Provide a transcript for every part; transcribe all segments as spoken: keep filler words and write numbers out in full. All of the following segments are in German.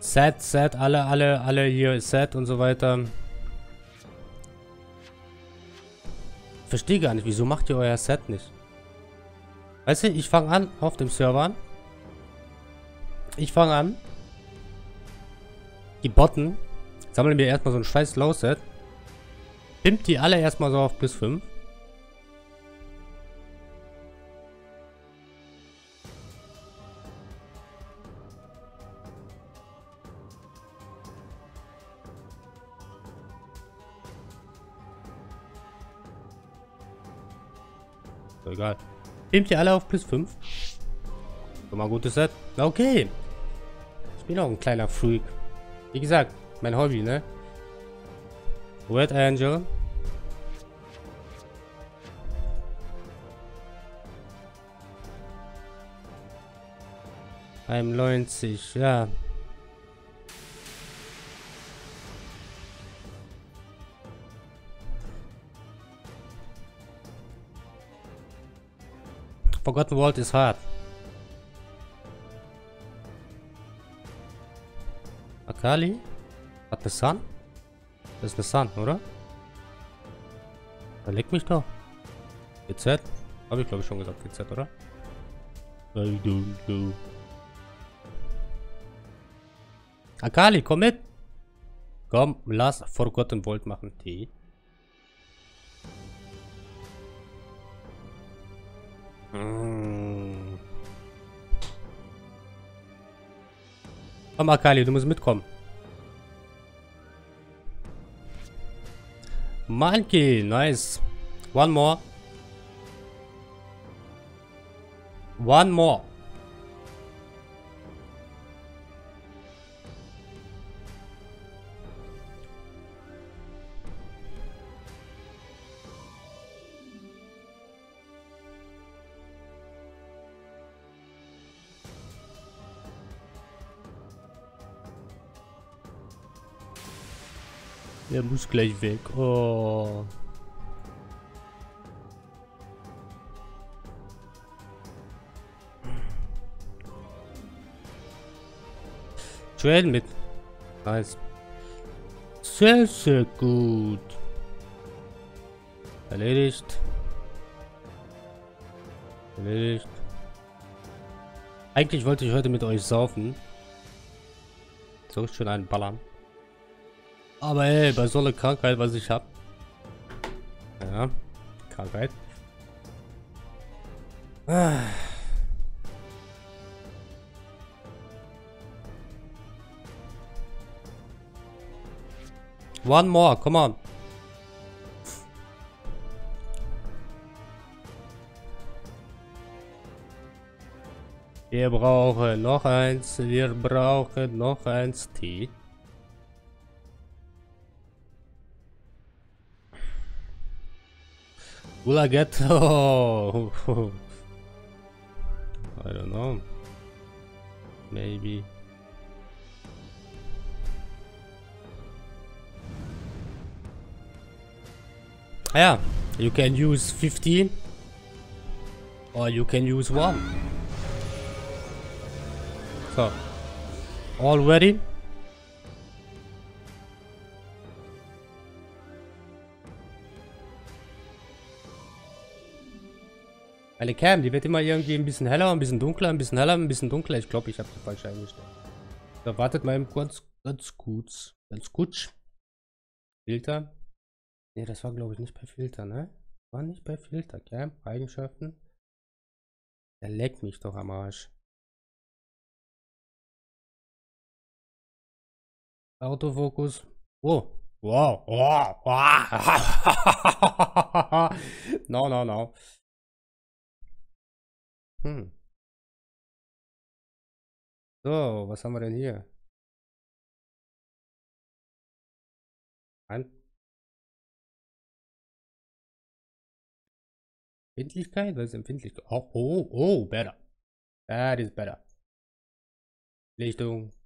Set, Set, alle, alle, alle hier Set und so weiter. Verstehe gar nicht, wieso macht ihr euer Set nicht? Weißt du, ich fange an auf dem Server an. Ich fange an. Die Botten sammeln mir erstmal so ein scheiß Low-Set. Pimpt die alle erstmal so auf plus fünf. So, egal. Pimpt die alle auf plus fünf. Schon mal ein gutes Set. Okay. Ich bin auch ein kleiner Freak. Wie gesagt, mein Hobby, ne? Red Angel. neunzig, ja. Forgotten World is hard. Akali? Hat eine Sun? Das ist eine Sun, oder? Da leckt mich doch. G Z? Habe ich glaube ich schon gesagt, G Z, oder? I don't know. Akali, komm mit! Komm, lass Forgotten World machen. T. Mm. Komm, Akali, du musst mitkommen. Monkey, nice. One more. One more. Der muss gleich weg. Oh. Trade mit. Nice. Sehr, sehr gut. Erledigt. Erledigt. Eigentlich wollte ich heute mit euch saufen. So schön einen ballern. Aber ey, bei so einer Krankheit, was ich hab. Ja, Krankheit. Ah. One more, come on. Wir brauchen noch eins, wir brauchen noch eins T. Will I get? Oh, I don't know. Maybe. Yeah, you can use fifteen, or you can use one. So, all ready? Meine Cam, die wird immer irgendwie ein bisschen heller, ein bisschen dunkler, ein bisschen heller, ein bisschen dunkler. Ich glaube, ich habe die falsch eingestellt. So, wartet mal ganz, ganz kurz. Ganz gut. Filter. Ne, das war glaube ich nicht bei Filter, ne? War nicht bei Filter, Cam. Eigenschaften. Der leckt mich doch am Arsch. Autofokus. Oh. Wow. Wow. Wow. No, no, no. Hm. So, was haben wir denn hier? Ein Empfindlichkeit? Was ist Empfindlichkeit? Oh, oh, oh, better. That is better. Lichtung.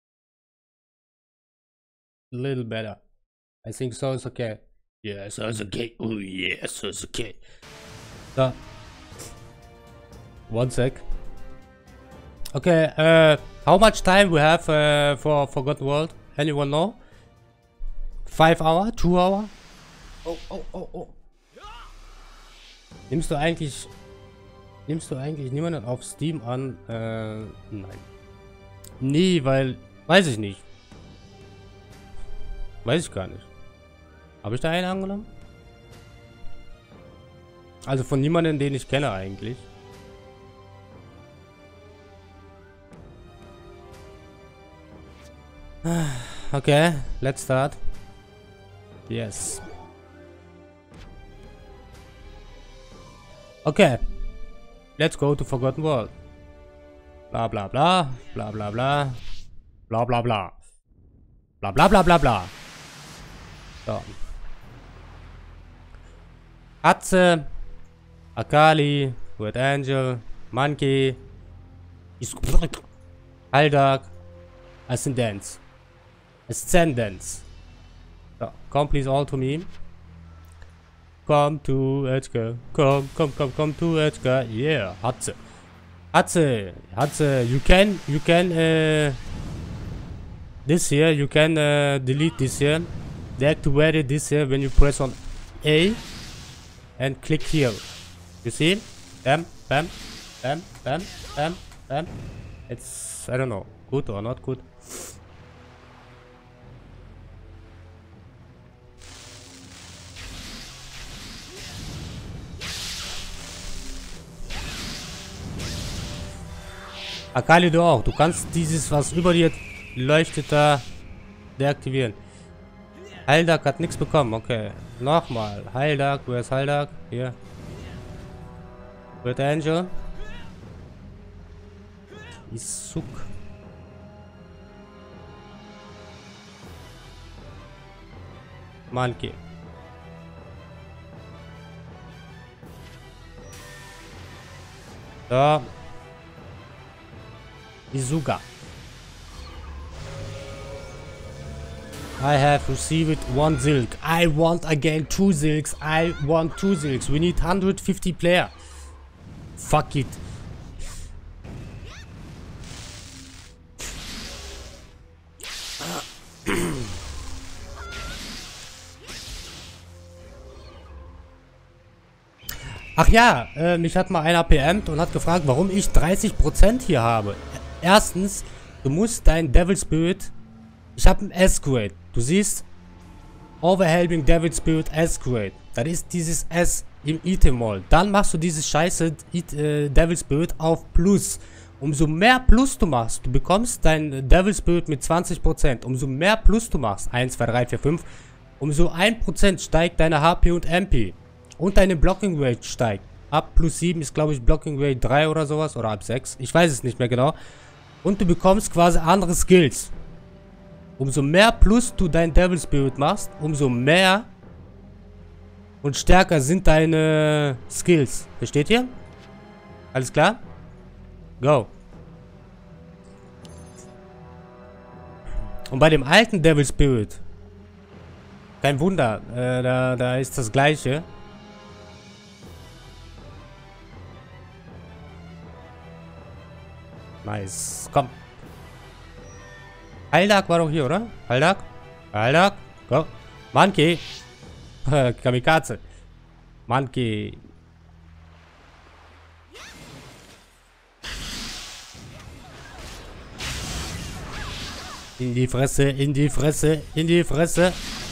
A little better. I think so, it's okay. Yes, so it's okay. Oh, yes, so it's okay. So. One sec. Okay, äh, How much time we have uh, for Forgotten World? Anyone know? Five hour? Two hour? Oh, oh, oh, oh. Nimmst du eigentlich... Nimmst du eigentlich niemanden auf Steam an? Äh, nein. Nee, weil... Weiß ich nicht. Weiß ich gar nicht. Habe ich da einen angenommen? Also von niemandem, den ich kenne eigentlich. Okay, let's start. Yes. Okay. Let's go to Forgotten World. Bla bla bla. Bla bla bla. Bla bla bla. Bla bla bla bla bla. So. Atze. Akali. Red Angel. Monkey. Aldag. Ascendance. Ascendance. So, come please all to me. Come to Edgar. Come, come, come, come to Edgar. Yeah, Hatze. Hatze. Hatze. You can, you can, uh, this here, you can uh, delete this here. Deactivate this here when you press on A and click here. You see? Bam, bam, bam, bam, bam, bam. It's, I don't know, good or not good. Akali, du auch. Du kannst dieses, was über dir leuchtet, da deaktivieren. Aldag hat nichts bekommen. Okay. Nochmal. Aldag. Wo ist Aldag? Hier. Red Angel. Isuk. Monkey. So. Izuga. I have received one Zilk. I want again two Zilks. I want two Zilks. We need one hundred fifty player. Fuck it. Ach ja, äh, mich hat mal einer P M'd und hat gefragt, warum ich dreißig Prozent hier habe. Erstens, du musst dein Devil Spirit... Ich habe ein S-Grade. Du siehst, Overwhelming Devil Spirit S-Grade. Das ist dieses S im Item-Mall. Dann machst du dieses scheiße äh, Devil Spirit auf Plus. Umso mehr Plus du machst, du bekommst dein Devil Spirit mit zwanzig Prozent. Umso mehr Plus du machst, eins, zwei, drei, vier, fünf, umso ein Prozent steigt deine H P und M P. Und deine Blocking Rate steigt. Ab plus sieben ist, glaube ich, Blocking Rate drei oder sowas. Oder ab sechs. Ich weiß es nicht mehr genau. Und du bekommst quasi andere Skills. Umso mehr Plus du dein Devil Spirit machst, umso mehr und stärker sind deine Skills. Versteht ihr? Alles klar? Go. Und bei dem alten Devil Spirit, kein Wunder, äh, da, da ist das gleiche. Nice. Komm. Aldag war doch hier, oder? Aldag? Aldag? Go. Monkey. Kamikaze. Monkey. In die Fresse, in die Fresse, in die Fresse.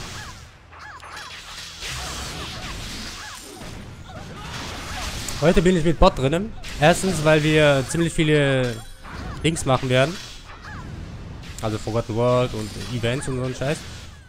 Heute bin ich mit Bot drinnen. Erstens, weil wir ziemlich viele Dings machen werden. Also Forgotten World und Events und so ein Scheiß.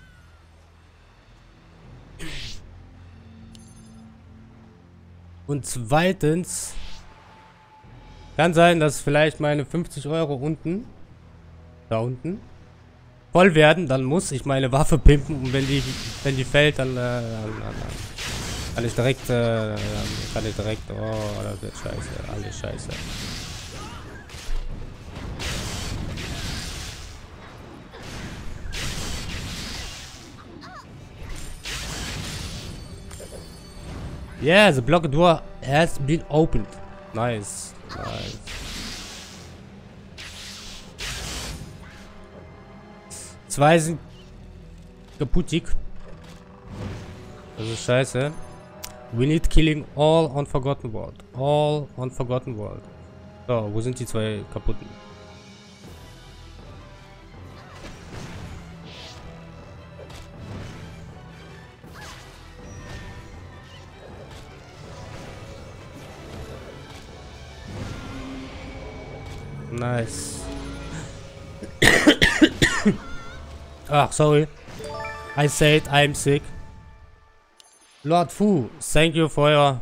Und zweitens kann sein, dass vielleicht meine fünfzig Euro unten, da unten, voll werden. Dann muss ich meine Waffe pimpen und wenn die, wenn die fällt, dann, äh, dann, dann kann ich direkt, äh, kann ich direkt, oh, das wird scheiße, alles scheiße. Yeah, the block door has been opened. Nice. Nice. Zwei sind kaputtig. Das ist scheiße. We need killing all on Forgotten World. All on Forgotten World. So, wo sind die zwei kaputten? Nice. Ach, sorry. I said I'm sick. Lord Fu, thank you for your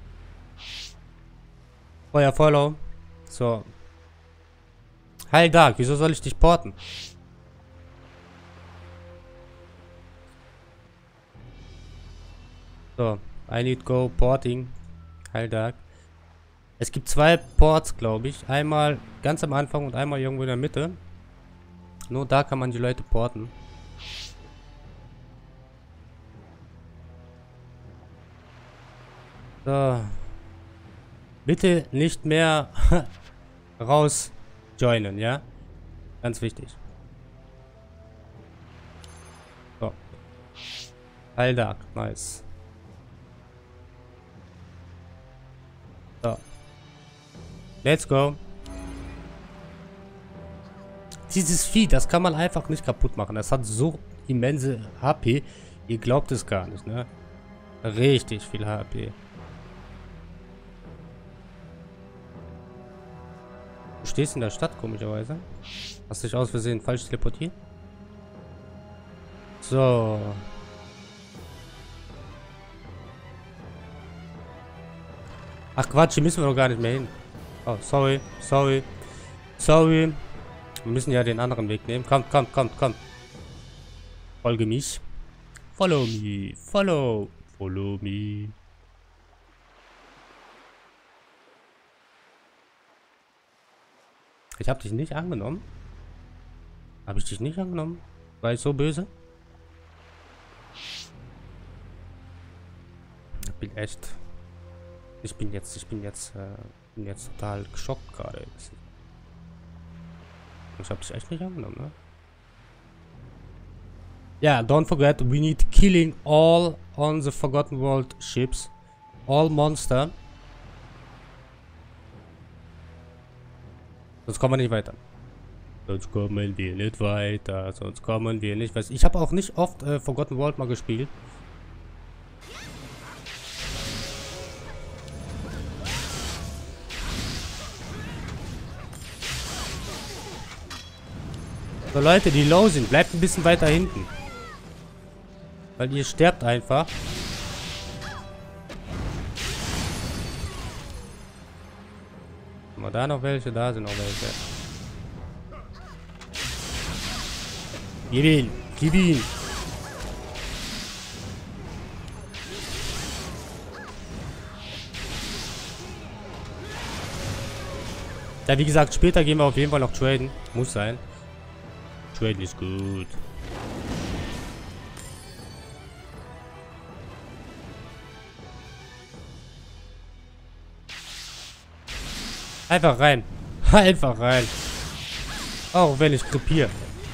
for your follow. So. Hi Dark, wieso soll ich dich porten? So, I need go porting. Hi Dark. Es gibt zwei Ports, glaube ich. Einmal ganz am Anfang und einmal irgendwo in der Mitte. Nur da kann man die Leute porten. So. Bitte nicht mehr raus joinen, ja? Ganz wichtig. So. All Dark, nice. So. Let's go. Dieses Vieh, das kann man einfach nicht kaputt machen. Das hat so immense H P. Ihr glaubt es gar nicht, ne? Richtig viel H P. Du stehst in der Stadt, komischerweise. Hast dich aus Versehen falsch teleportiert? So. Ach Quatsch, hier müssen wir doch gar nicht mehr hin. Oh, sorry, sorry, sorry. Wir müssen ja den anderen Weg nehmen. Kommt, kommt, kommt, kommt. Folge mich. Follow me, follow, follow me. Ich habe dich nicht angenommen. Habe ich dich nicht angenommen? War ich so böse? Ich bin echt... Ich bin jetzt, ich bin jetzt, äh, bin jetzt total geschockt gerade. Ich habe dich echt nicht angenommen, ne? Ja, yeah, don't forget, we need killing all on the Forgotten World ships. All monster. Sonst kommen wir nicht weiter. Sonst kommen wir nicht weiter. Sonst kommen wir nicht weiter. Ich habe auch nicht oft äh, Forgotten World mal gespielt. So Leute, die low sind, bleibt ein bisschen weiter hinten. Weil ihr sterbt einfach. Mal da noch welche, da sind noch welche. Gib ihn, gib ihn. Ja, wie gesagt, später gehen wir auf jeden Fall noch traden. Muss sein. Traden ist gut. Einfach rein. Einfach rein. Auch wenn ich krepiere.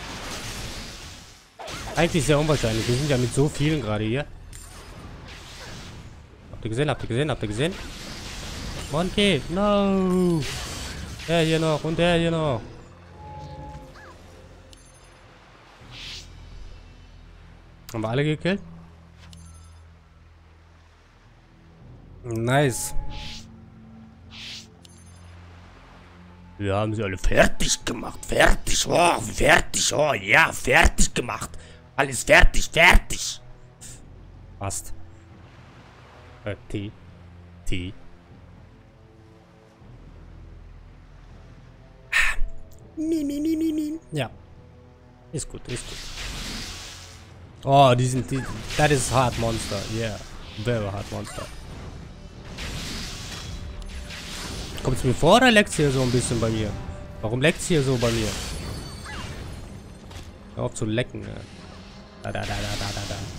Eigentlich sehr unwahrscheinlich. Wir sind ja mit so vielen gerade hier. Habt ihr gesehen? Habt ihr gesehen? Habt ihr gesehen? Monkey, no. Der hier noch und der hier noch. Haben wir alle gekillt? Nice. Wir haben sie alle fertig gemacht. Fertig. Oh, fertig. Oh, ja, fertig gemacht. Alles fertig. Fertig. Passt. Äh, T. T. Mi, mi, mi, mi, mi. Ja. Ist gut, ist gut. Oh, die sind, die, that is hard monster. Yeah. Very hard monster. Kommt es mir vor oder leckt es hier so ein bisschen bei mir? Warum leckt es hier so bei mir? Hör auf zu lecken. Ja. Da, da, da, da, da, da.